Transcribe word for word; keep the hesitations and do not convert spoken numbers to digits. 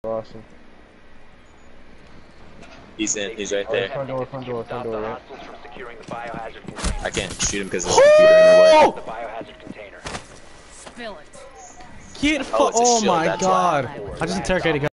Awesome. He's in. He's right Oh, there. front door, front door, front door, right? I can't shoot him because there's a computer in their way. Spill it. Get Oh, it's a oh shield, my that's god. why. I just interrogated